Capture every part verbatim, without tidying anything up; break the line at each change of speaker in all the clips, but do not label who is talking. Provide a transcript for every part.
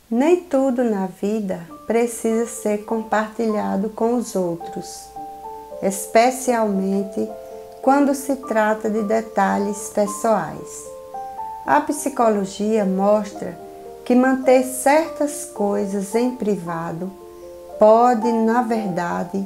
Nem tudo na vida precisa ser compartilhado com os outros, especialmente quando se trata de detalhes pessoais. A psicologia mostra que manter certas coisas em privado pode, na verdade,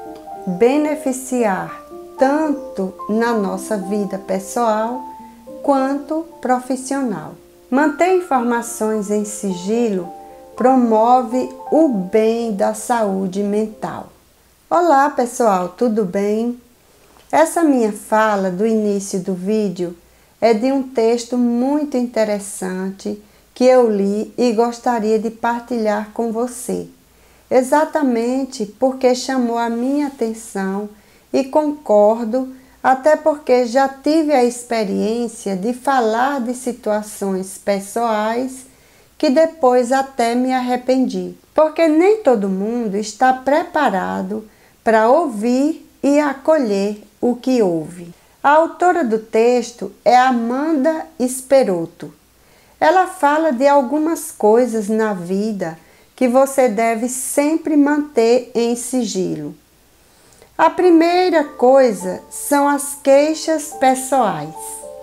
beneficiar tanto na nossa vida pessoal quanto profissional. Manter informações em sigilo promove o bem da saúde mental. Olá pessoal, tudo bem? Essa minha fala do início do vídeo é de um texto muito interessante que eu li e gostaria de partilhar com você, exatamente porque chamou a minha atenção e concordo, até porque já tive a experiência de falar de situações pessoais que depois até me arrependi, porque nem todo mundo está preparado para ouvir e acolher o que ouve. A autora do texto é Amanda Esperoto. Ela fala de algumas coisas na vida que você deve sempre manter em sigilo. A primeira coisa são as queixas pessoais.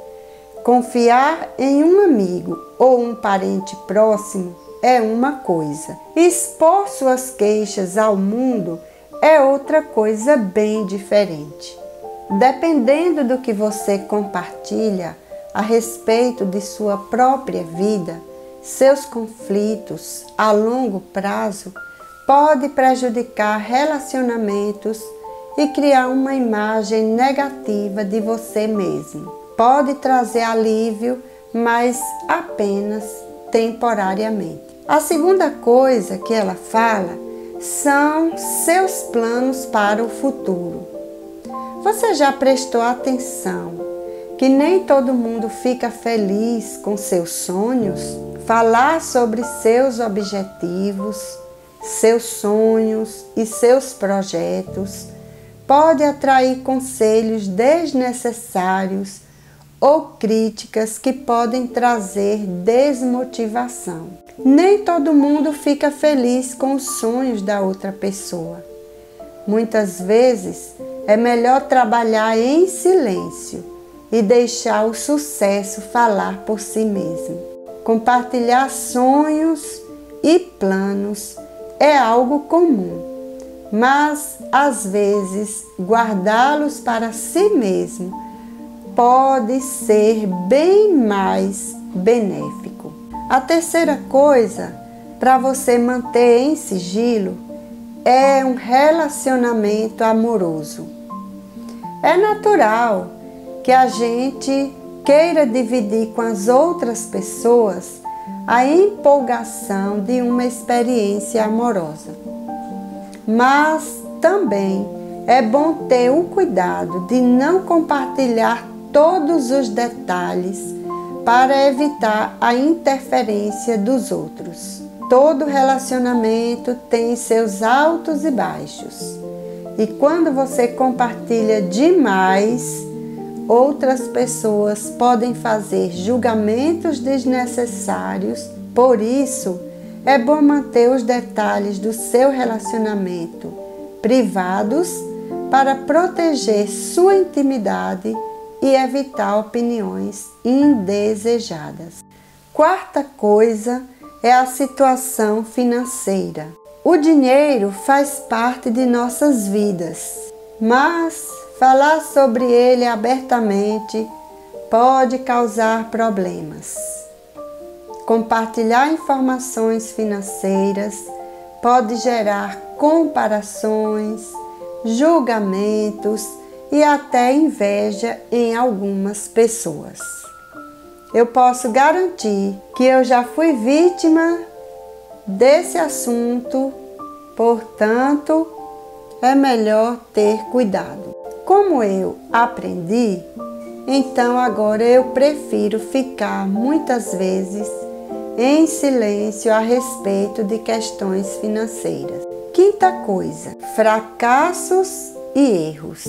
Confiar em um amigo ou um parente próximo é uma coisa. Expor suas queixas ao mundo é outra coisa bem diferente. Dependendo do que você compartilha a respeito de sua própria vida, seus conflitos a longo prazo pode prejudicar relacionamentos e criar uma imagem negativa de você mesmo. Pode trazer alívio, mas apenas temporariamente. A segunda coisa que ela fala são seus planos para o futuro. Você já prestou atenção que nem todo mundo fica feliz com seus sonhos? Falar sobre seus objetivos, seus sonhos e seus projetos pode atrair conselhos desnecessários ou críticas que podem trazer desmotivação. Nem todo mundo fica feliz com os sonhos da outra pessoa. Muitas vezes é melhor trabalhar em silêncio e deixar o sucesso falar por si mesmo. Compartilhar sonhos e planos é algo comum, mas às vezes guardá-los para si mesmo pode ser bem mais benéfico. A terceira coisa para você manter em sigilo é um relacionamento amoroso. É natural que a gente queira dividir com as outras pessoas a empolgação de uma experiência amorosa. Mas também é bom ter o cuidado de não compartilhar todos os detalhes para evitar a interferência dos outros. Todo relacionamento tem seus altos e baixos. E quando você compartilha demais, outras pessoas podem fazer julgamentos desnecessários. Por isso, é bom manter os detalhes do seu relacionamento privados para proteger sua intimidade e evitar opiniões indesejadas. Quarta coisa é a situação financeira. O dinheiro faz parte de nossas vidas, mas falar sobre ele abertamente pode causar problemas. Compartilhar informações financeiras pode gerar comparações, julgamentos e até inveja em algumas pessoas. Eu posso garantir que eu já fui vítima desse assunto, portanto, é melhor ter cuidado. Como eu aprendi, então agora eu prefiro ficar muitas vezes em silêncio a respeito de questões financeiras. Quinta coisa, fracassos e erros.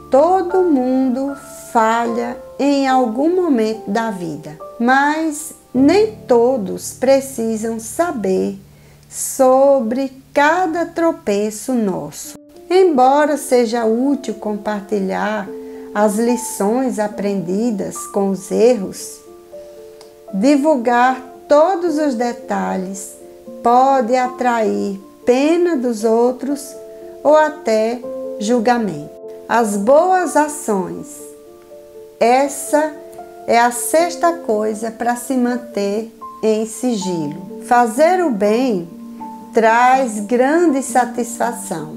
Todo mundo falha em algum momento da vida, mas nem todos precisam saber sobre cada tropeço nosso. Embora seja útil compartilhar as lições aprendidas com os erros, divulgar todos os detalhes pode atrair pena dos outros ou até julgamento. As boas ações. Essa é a sexta coisa para se manter em sigilo. Fazer o bem traz grande satisfação,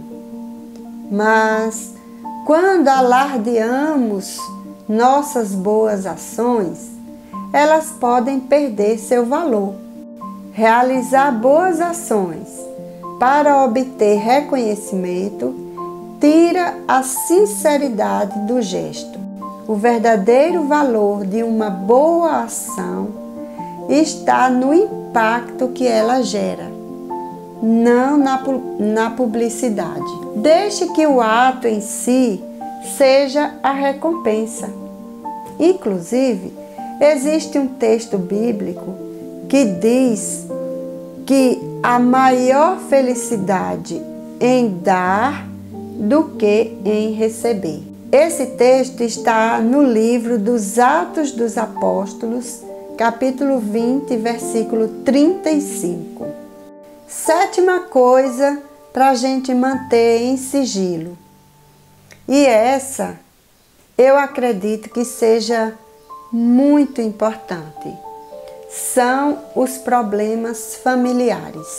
mas quando alardeamos nossas boas ações, elas podem perder seu valor. Realizar boas ações para obter reconhecimento tira a sinceridade do gesto. O verdadeiro valor de uma boa ação está no impacto que ela gera, não na, na publicidade. Deixe que o ato em si seja a recompensa. Inclusive, existe um texto bíblico que diz que há maior felicidade em dar do que em receber. Esse texto está no livro dos Atos dos Apóstolos, capítulo vinte, versículo trinta e cinco. Sétima coisa para a gente manter em sigilo. E essa eu acredito que seja muito importante. São os problemas familiares.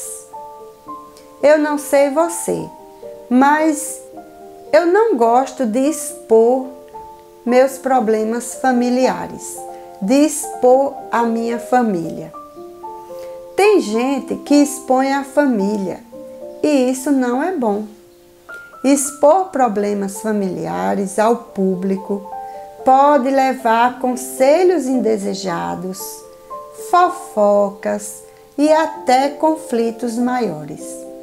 Eu não sei você, mas eu não gosto de expor meus problemas familiares, de expor a minha família. Tem gente que expõe a família e isso não é bom. Expor problemas familiares ao público pode levar a conselhos indesejados, fofocas e até conflitos maiores.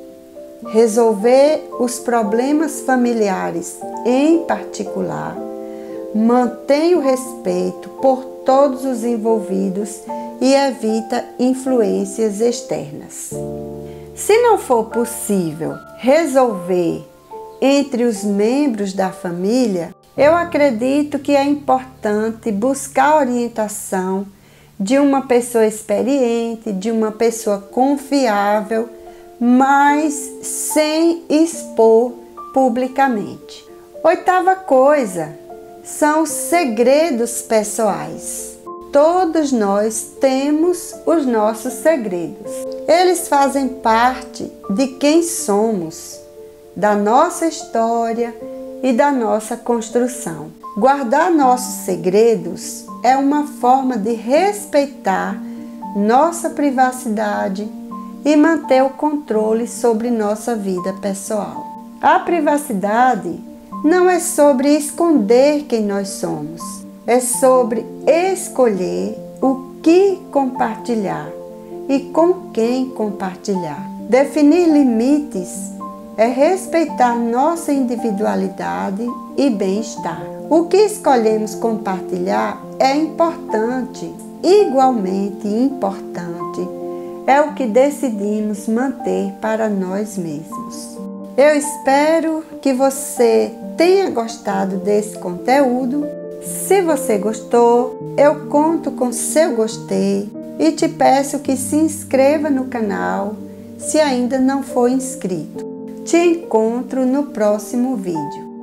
Resolver os problemas familiares em particular mantém o respeito por todos os envolvidos e evita influências externas. Se não for possível resolver entre os membros da família, eu acredito que é importante buscar a orientação de uma pessoa experiente, de uma pessoa confiável, mas sem expor publicamente. Oitava coisa, são os segredos pessoais. Todos nós temos os nossos segredos. Eles fazem parte de quem somos, da nossa história e da nossa construção. Guardar nossos segredos é uma forma de respeitar nossa privacidade e manter o controle sobre nossa vida pessoal. A privacidade não é sobre esconder quem nós somos, é sobre escolher o que compartilhar e com quem compartilhar. Definir limites é respeitar nossa individualidade e bem-estar. O que escolhemos compartilhar é importante, igualmente importante é o que decidimos manter para nós mesmos. Eu espero que você tenha gostado desse conteúdo. Se você gostou, eu conto com seu gostei e te peço que se inscreva no canal se ainda não for inscrito. Te encontro no próximo vídeo.